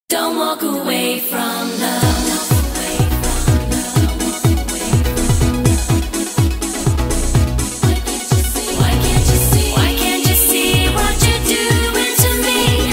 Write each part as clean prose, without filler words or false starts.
Don't walk away from love. Why can't you see what you're doing to me?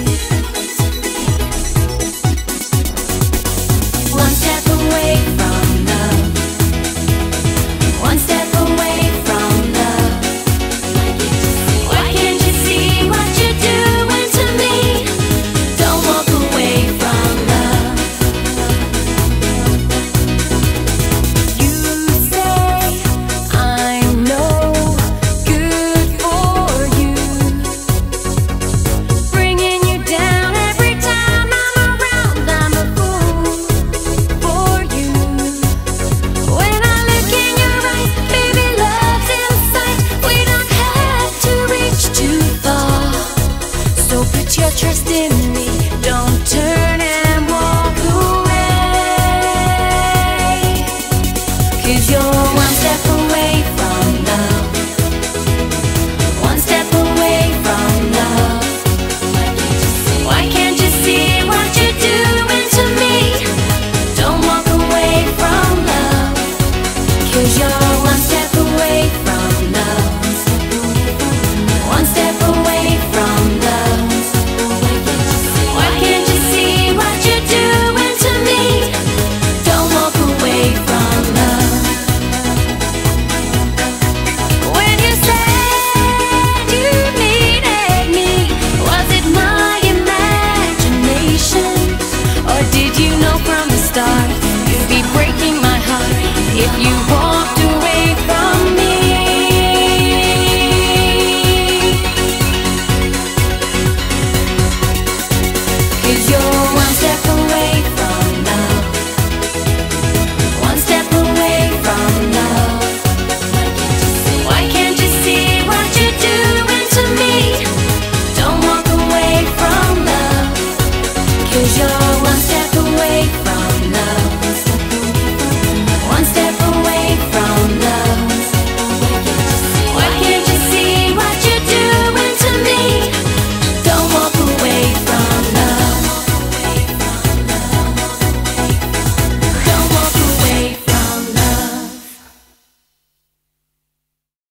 One step away from love. One step away from love. Why can't you see what you're doing to me? Don't walk away from love. You say I'm no good for you, bringing you down every time I'm around. I'm a fool for you. When I look in your eyes, baby, love's in sight. We don't have to reach too far, so put your trust in me. Don't turn and walk away, 'cause you're one step away from love. One step away from love. Why can't you see what you're doing to me? Don't walk away from love, 'cause you're one step away from love. One step away from love. Why can't you see what you're doing to me? Don't walk away from love. When you said you needed me, was it my imagination? Or did you know from the start you'd be breaking my heart if you